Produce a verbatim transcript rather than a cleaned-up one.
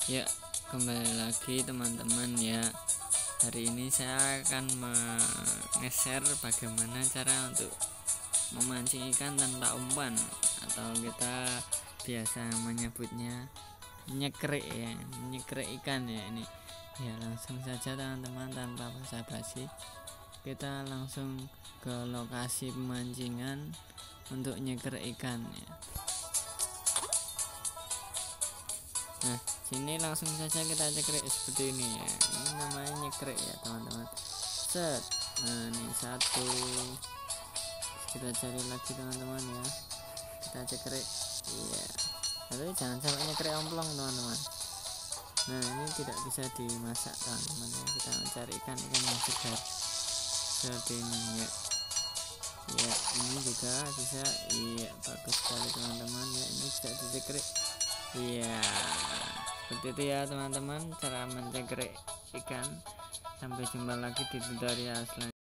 Ya, kembali lagi teman-teman ya. Hari ini saya akan menge-share bagaimana cara untuk memancing ikan tanpa umpan, atau kita biasa menyebutnya nyekrek ya, nyekrek ikan ya ini. Ya, langsung saja teman-teman, tanpa basa-basi kita langsung ke lokasi pemancingan untuk nyekrek ikan ya. Nah, sini langsung saja kita cekrek seperti ini ya. Ini namanya nyekrek ya teman-teman. Set. Nah, ini satu. Kita cari lagi teman-teman ya. Kita cekrek. Iya. Tapi jangan sampai nyekrek omplong teman-teman. Nah, ini tidak bisa dimasak teman-teman ya. Kita mencari ikan ikan yang segar seperti ini ya. Ya, ini juga bisa. Iya, bagus sekali teman-teman ya. Ini bisa dicekrek. Iya, seperti itu ya teman-teman cara mencekrek ikan. Sampai jumpa lagi di tutorial selanjutnya.